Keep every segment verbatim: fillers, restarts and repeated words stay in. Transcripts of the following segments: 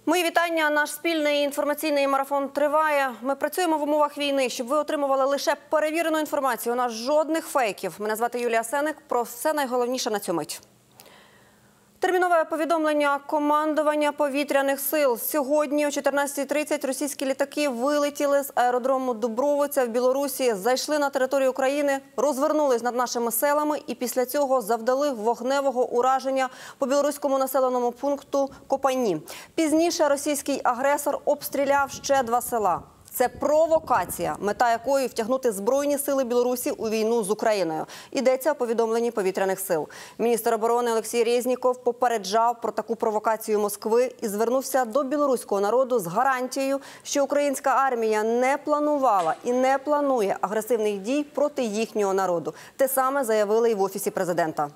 Мої вітання. Наш спільний інформаційний марафон триває. Ми працюємо в умовах війни, щоб ви отримували лише перевірену інформацію. У нас жодних фейків. Мене звати Юлія Сеник. Про все найголовніше на цю мить. Термінове повідомлення командування повітряних сил. Сьогодні о чотирнадцятій тридцять російські літаки вилетіли з аеродрому Дубровиця в Білорусі, зайшли на територію України, розвернулись над нашими селами і після цього завдали вогневого ураження по білоруському населеному пункту Копайні. Пізніше російський агресор обстріляв ще два села. Це провокація, мета якої – втягнути Збройні сили Білорусі у війну з Україною. Йдеться у повідомленні повітряних сил. Міністр оборони Олексій Резніков попереджав про таку провокацію Москви і звернувся до білоруського народу з гарантією, що українська армія не планувала і не планує агресивних дій проти їхнього народу. Те саме заявили і в Офісі президента.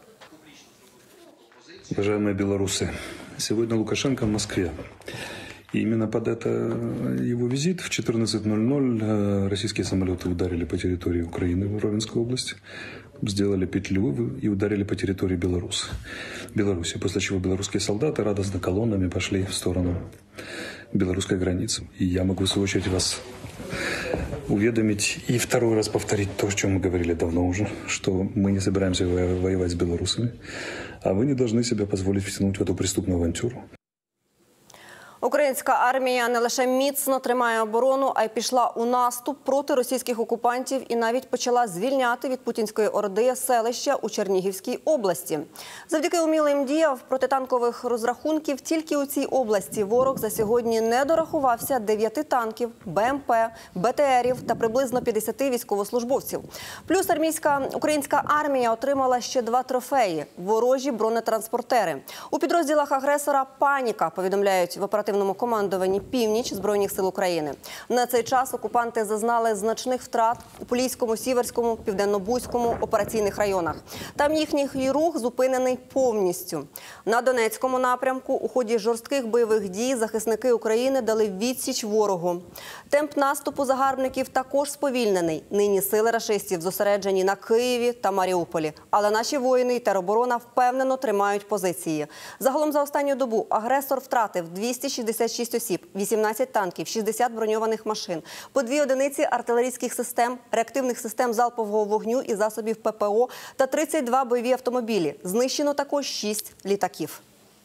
Уважаемые белорусы, сегодня Лукашенко в Москве. И именно под это его визит в четырнадцать ноль ноль российские самолеты ударили по территории Украины в Ровенской области, сделали петлю и ударили по территории Беларуси. Беларуси, после чего белорусские солдаты радостно колоннами пошли в сторону белорусской границы. И я могу, в свою очередь, вас уведомить и второй раз повторить то, о чем мы говорили давно уже, что мы не собираемся воевать с белорусами, а вы не должны себя позволить втянуть в эту преступную авантюру. Українська армія не лише міцно тримає оборону, а й пішла у наступ проти російських окупантів і навіть почала звільняти від путінської орди селища у Чернігівській області. Завдяки умілим діям протитанкових розрахунків тільки у цій області ворог за сьогодні не дорахувався дев'яти танків, БМП, БТРів та приблизно п'ятдесяти військовослужбовців. Плюс армійська українська армія отримала ще два трофеї – ворожі бронетранспортери. У підрозділах агресора паніка, повідомляють в оперативному командуванні «Північ» Збройних сил України. На цей час окупанти зазнали значних втрат у Поліському, Сіверському, Південно-Бузькому операційних районах. Там їхній рух зупинений повністю. На Донецькому напрямку у ході жорстких бойових дій захисники України дали відсіч ворогу. Темп наступу загарбників також сповільнений. Нині сили рашистів зосереджені на Києві та Маріуполі. Але наші воїни і тероборона впевнено тримають позиції. Загалом за останню добу агресор втратив двісті шістдесят шість осіб, вісімнадцять танків, шістдесят броньованих машин, по дві одиниці артилерійських систем, реактивних систем залпового вогню і засобів ППО та тридцять два бойові автомобілі. Знищено також шість літаків.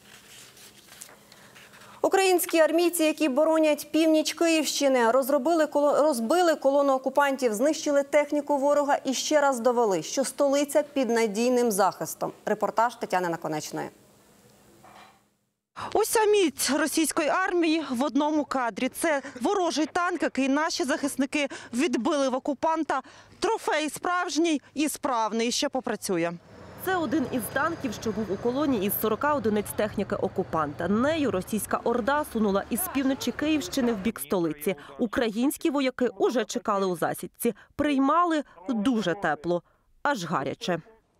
Українські армійці, які боронять північ Київщини, розробили, розбили колону окупантів, знищили техніку ворога і ще раз довели, що столиця під надійним захистом. Репортаж Тетяни Наконечної. Уся міць російської армії в одному кадрі. Це ворожий танк, який наші захисники відбили в окупанта. Трофей справжній і справний, ще попрацює. Це один із танків, що був у колоні із сорока одиниць техніки окупанта. Нею російська орда сунула із півночі Київщини в бік столиці. Українські вояки уже чекали у засідці. Приймали дуже тепло, аж гаряче.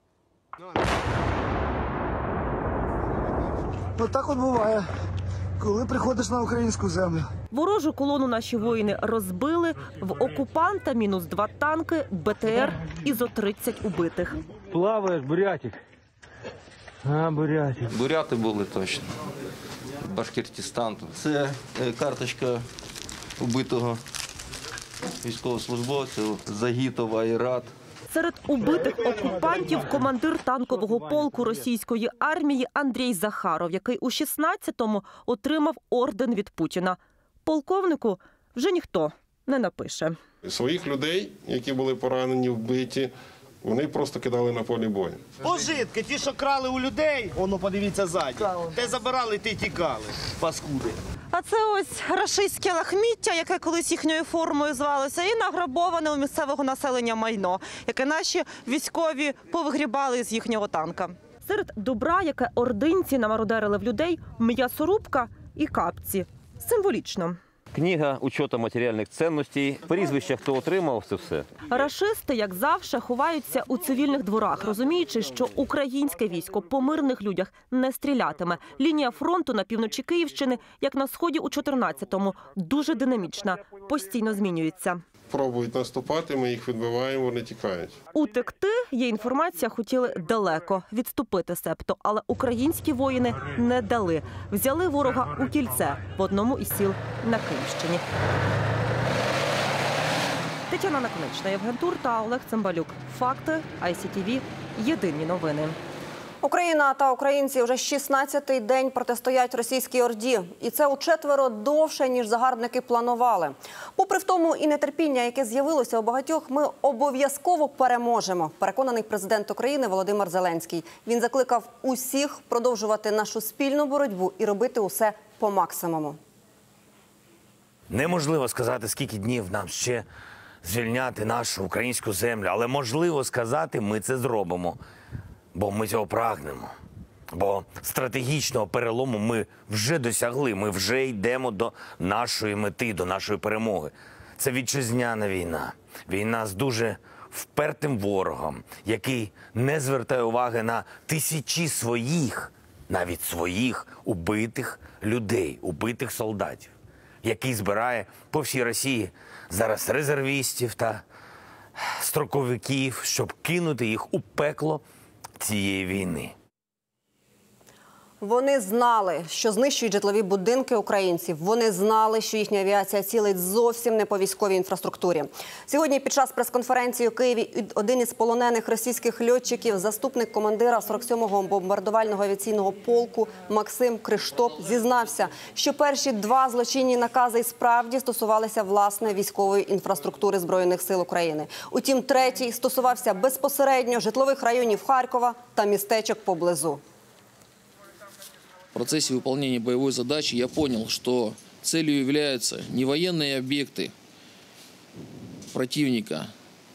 Отак от буває, коли приходиш на українську землю. Ворожу колону наші воїни розбили, в окупанта мінус два танки, БТР і зо тридцять убитих. Плаваєш, Бурятик. А, Бурятик. Буряти були точно. Башкортостан. Це карточка убитого військовослужбовця Загітов Айрат. Серед убитих окупантів командир танкового полку російської армії Андрій Захаров, який у шістнадцятому отримав орден від Путіна. Полковнику вже ніхто не напише. Своїх людей, які були поранені, вбиті, вони просто кидали на полі бою. Пожитки, ті, що крали у людей, воно подивіться ззаді, те забирали, те тікали, паскуди. А це ось рашистське лахміття, яке колись їхньою формою звалося, і награбоване у місцевого населення майно, яке наші військові повигрібали з їхнього танка. Серед добра, яке ординці намародерили в людей – м'ясорубка і капці. Символічно. книга учету матеріальних цінностей, прізвища, хто отримав це все. Рашисти, як завжди, ховаються у цивільних дворах, розуміючи, що українське військо по мирних людях не стрілятиме. Лінія фронту на півночі Київщини, як на сході у чотирнадцятому, дуже динамічна, постійно змінюється. Пробують наступати, ми їх відбиваємо, вони тікають. Утекти, є інформація, хотіли далеко, відступити себто, але українські воїни не дали. Взяли ворога у кільце в одному із сіл на Київщині. Тетяна Наконечна, Євген Тур та Олег Цимбалюк. Факти, ай сі ті ві, єдині новини. Україна та українці вже шістнадцятий день протистоять російській орді. І це учетверо довше, ніж загарбники планували. Попри в тому і нетерпіння, яке з'явилося у багатьох, ми обов'язково переможемо, переконаний президент України Володимир Зеленський. Він закликав усіх продовжувати нашу спільну боротьбу і робити усе по максимуму. Неможливо сказати, скільки днів нам ще звільняти нашу українську землю, але можливо сказати, ми це зробимо. Бо ми цього прагнемо. Бо стратегічного перелому ми вже досягли, ми вже йдемо до нашої мети, до нашої перемоги. Це вітчизняна війна. Війна з дуже впертим ворогом, який не звертає уваги на тисячі своїх, навіть своїх убитих людей, убитих солдатів, який збирає по всій Росії зараз резервістів та строковиків, щоб кинути їх у пекло цієї війни. Вони знали, що знищують житлові будинки українців. Вони знали, що їхня авіація цілить зовсім не по військовій інфраструктурі. Сьогодні під час прес-конференції у Києві один із полонених російських льотчиків, заступник командира сорок сьомого бомбардувального авіаційного полку Максим Криштоп зізнався, що перші два злочинні накази і справді стосувалися власне військової інфраструктури Збройних сил України. Утім, третій стосувався безпосередньо житлових районів Харкова та містечок поблизу. В процессе выполнения боевой задачи я понял, что целью являются не военные объекты противника,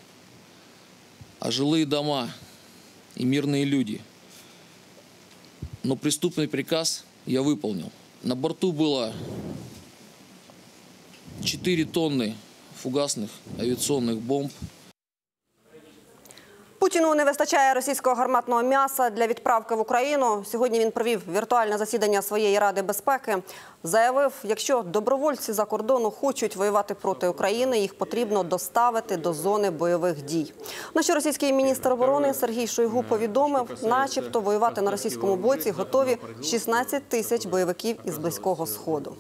а жилые дома и мирные люди. Но преступный приказ я выполнил. На борту было четыре тонны фугасных авиационных бомб. Путіну не вистачає російського гарматного м'яса для відправки в Україну. Сьогодні він провів віртуальне засідання своєї Ради безпеки. Заявив, якщо добровольці за кордону хочуть воювати проти України, їх потрібно доставити до зони бойових дій. На що російський міністр оборони Сергій Шойгу повідомив, начебто воювати на російському боці готові шістнадцять тисяч бойовиків із Близького Сходу.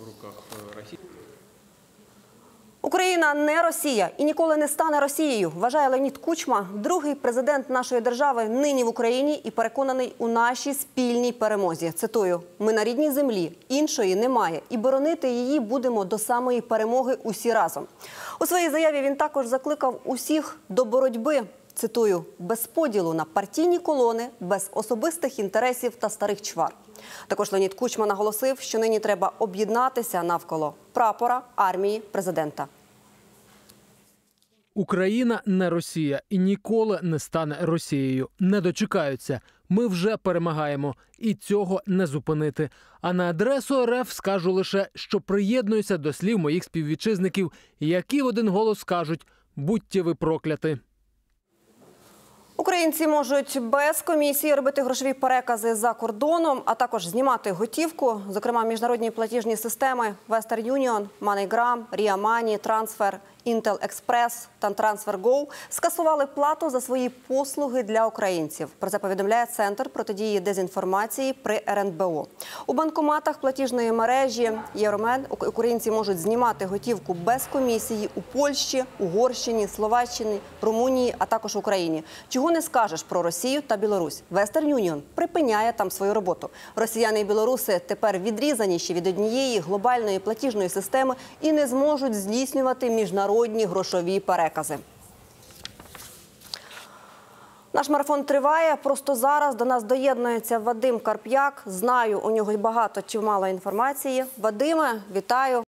Україна не Росія і ніколи не стане Росією, вважає Леонід Кучма, другий президент нашої держави нині в Україні і переконаний у нашій спільній перемозі. Цитую, «Ми на рідній землі, іншої немає, і боронити її будемо до самої перемоги усі разом». У своїй заяві він також закликав усіх до боротьби, цитую, «без поділу на партійні колони, без особистих інтересів та старих чвар». Також Леонід Кучма наголосив, що нині треба об'єднатися навколо прапора, армії, президента. Україна не Росія і ніколи не стане Росією. Не дочекаються. Ми вже перемагаємо. І цього не зупинити. А на адресу РФ скажу лише, що приєднуюся до слів моїх співвітчизників, які в один голос скажуть «Будьте ви прокляті». Українці можуть без комісії робити грошові перекази за кордоном, а також знімати готівку. Зокрема, міжнародні платіжні системи Western Union, MoneyGram, Ria Money, Transfer, Intel Express та TransferGo скасували плату за свої послуги для українців. Про це повідомляє Центр протидії дезінформації при ер ен бе о. У банкоматах платіжної мережі Євромен українці можуть знімати готівку без комісії у Польщі, Угорщині, Словаччині, Румунії, а також Україні. Чого не скажеш про Росію та Білорусь? Western Union припиняє там свою роботу. Росіяни і білоруси тепер відрізаніші від однієї глобальної платіжної системи і не зможуть здійснювати міжнародні грошові перекази. Наш марафон триває. Просто зараз до нас доєднується Вадим Карп'як. Знаю, у нього багато чи мало інформації. Вадиме, вітаю.